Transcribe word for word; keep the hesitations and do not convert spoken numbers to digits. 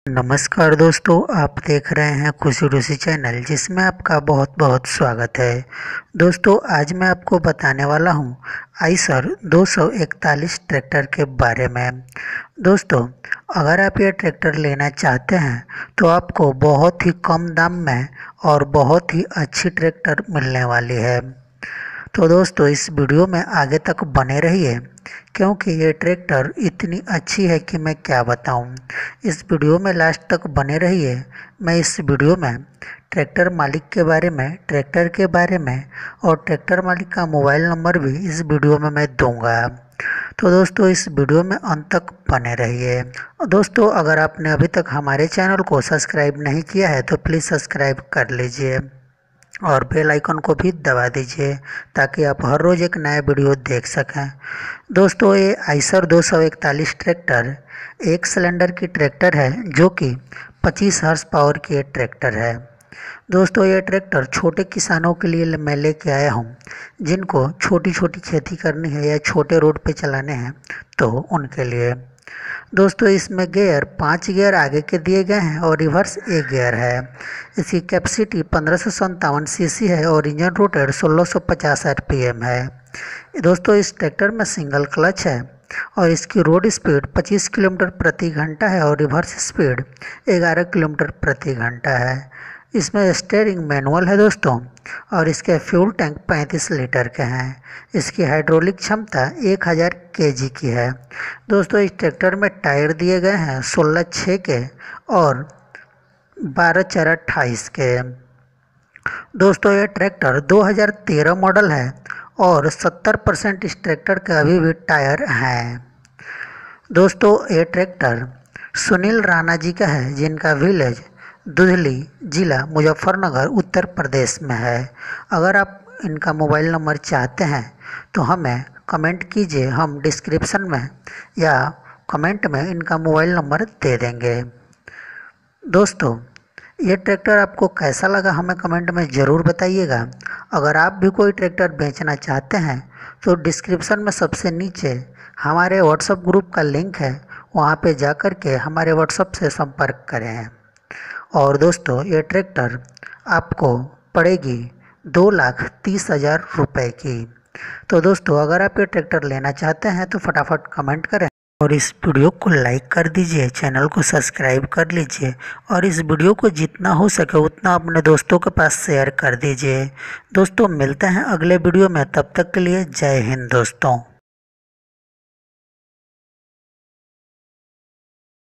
नमस्कार दोस्तों, आप देख रहे हैं खुशी रुचि चैनल, जिसमें आपका बहुत बहुत स्वागत है। दोस्तों, आज मैं आपको बताने वाला हूं आइसर दो सौ इकतालीस ट्रैक्टर के बारे में। दोस्तों, अगर आप ये ट्रैक्टर लेना चाहते हैं तो आपको बहुत ही कम दाम में और बहुत ही अच्छी ट्रैक्टर मिलने वाली है। तो दोस्तों, इस वीडियो में आगे तक बने रहिए, क्योंकि ये ट्रैक्टर इतनी अच्छी है कि मैं क्या बताऊं। इस वीडियो में लास्ट तक बने रहिए। मैं इस वीडियो में ट्रैक्टर मालिक के बारे में, ट्रैक्टर के बारे में और ट्रैक्टर मालिक का मोबाइल नंबर भी इस वीडियो में मैं दूंगा। तो दोस्तों, इस वीडियो में अंत तक बने रहिए। दोस्तों, अगर आपने अभी तक हमारे चैनल को सब्सक्राइब नहीं किया है तो प्लीज़ सब्सक्राइब कर लीजिए और बेल आइकन को भी दबा दीजिए, ताकि आप हर रोज़ एक नया वीडियो देख सकें। दोस्तों, ये आइसर दो सौ इकतालीस ट्रैक्टर एक सिलेंडर की ट्रैक्टर है, जो कि पच्चीस हॉर्स पावर की ट्रैक्टर है। दोस्तों, ये ट्रैक्टर छोटे किसानों के लिए मैं लेके आया हूँ, जिनको छोटी छोटी खेती करनी है या छोटे रोड पे चलाने हैं, तो उनके लिए। दोस्तों, इसमें गियर पाँच गियर आगे के दिए गए हैं और रिवर्स एक गियर है। इसकी कैपेसिटी पंद्रह सौ संतावन सी सी है और इंजन रोटेड सोलह सौ पचास आर पी एम है। दोस्तों, इस ट्रैक्टर में सिंगल क्लच है और इसकी रोड स्पीड पच्चीस किलोमीटर प्रति घंटा है और रिवर्स स्पीड ग्यारह किलोमीटर प्रति घंटा है। इसमें स्टीयरिंग मैनुअल है दोस्तों, और इसके फ्यूल टैंक पैंतीस लीटर के हैं। इसकी हाइड्रोलिक क्षमता एक हज़ार केजी की है। दोस्तों, इस ट्रैक्टर में टायर दिए गए हैं सोलह छः के और बारह चार अट्ठाईस के। दोस्तों, ये ट्रैक्टर दो हज़ार तेरह मॉडल है और सत्तर परसेंट इस ट्रैक्टर के अभी भी टायर हैं। दोस्तों, ये ट्रैक्टर सुनील राणा जी का है, जिनका विलेज दुधली, जिला मुजफ्फरनगर, उत्तर प्रदेश में है। अगर आप इनका मोबाइल नंबर चाहते हैं तो हमें कमेंट कीजिए, हम डिस्क्रिप्शन में या कमेंट में इनका मोबाइल नंबर दे देंगे। दोस्तों, ये ट्रैक्टर आपको कैसा लगा हमें कमेंट में ज़रूर बताइएगा। अगर आप भी कोई ट्रैक्टर बेचना चाहते हैं तो डिस्क्रिप्शन में सबसे नीचे हमारे व्हाट्सएप ग्रुप का लिंक है, वहाँ पे जा कर के हमारे व्हाट्सएप से संपर्क करें। और दोस्तों, ये ट्रैक्टर आपको पड़ेगी दो लाख तीस हज़ार रुपये की। तो दोस्तों, अगर आप ये ट्रैक्टर लेना चाहते हैं तो फटाफट कमेंट करें और इस वीडियो को लाइक कर दीजिए, चैनल को सब्सक्राइब कर लीजिए और इस वीडियो को जितना हो सके उतना अपने दोस्तों के पास शेयर कर दीजिए। दोस्तों, मिलते हैं अगले वीडियो में, तब तक के लिए जय हिंद दोस्तों।